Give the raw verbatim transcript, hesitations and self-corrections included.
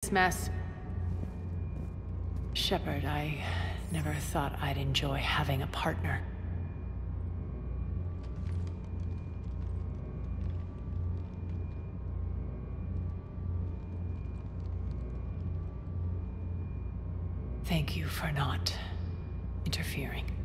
this mess. Shepard, I never thought I'd enjoy having a partner. Thank you for not interfering.